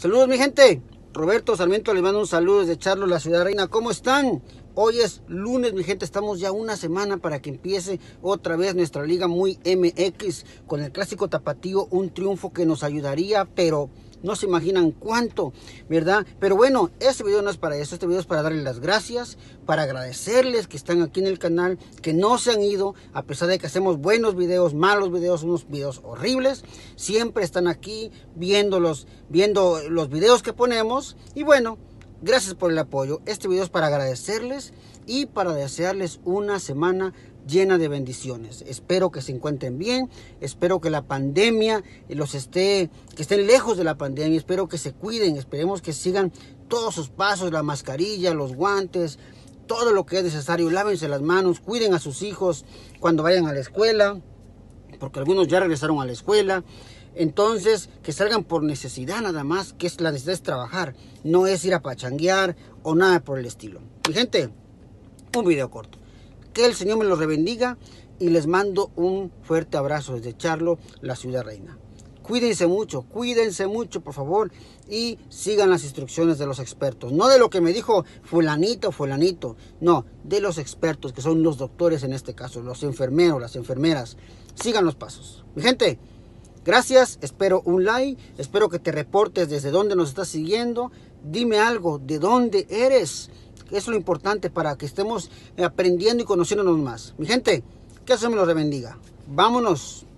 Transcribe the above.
Saludos mi gente, Roberto Sarmiento les mando un saludo desde Charlo, la ciudad reina. ¿Cómo están? Hoy es lunes mi gente, estamos ya una semana para que empiece otra vez nuestra liga muy MX con el clásico tapatío, un triunfo que nos ayudaría, pero no se imaginan cuánto, ¿verdad? Pero bueno, este video no es para eso, este video es para darles las gracias, para agradecerles que están aquí en el canal, que no se han ido, a pesar de que hacemos buenos videos, malos videos, unos videos horribles, siempre están aquí viendo los videos que ponemos. Y bueno, gracias por el apoyo. Este video es para agradecerles y para desearles una semana llena de bendiciones. Espero que se encuentren bien, espero que la pandemia que estén lejos de la pandemia, espero que se cuiden, esperemos que sigan todos sus pasos, la mascarilla, los guantes, todo lo que es necesario. Lávense las manos, cuiden a sus hijos cuando vayan a la escuela, porque algunos ya regresaron a la escuela. Entonces, que salgan por necesidad nada más, que es la necesidad es trabajar, no es ir a pachanguear o nada por el estilo. Mi gente, un video corto. Que el Señor me los bendiga y les mando un fuerte abrazo desde Charlo, la ciudad reina. Cuídense mucho, por favor, y sigan las instrucciones de los expertos. No de lo que me dijo fulanito o fulanito, no, de los expertos, que son los doctores en este caso, los enfermeros, las enfermeras. Sigan los pasos. Mi gente, gracias, espero un like, espero que te reportes desde dónde nos estás siguiendo. Dime algo, ¿de dónde eres? Eso es lo importante para que estemos aprendiendo y conociéndonos más. Mi gente, que Dios me los bendiga. Vámonos.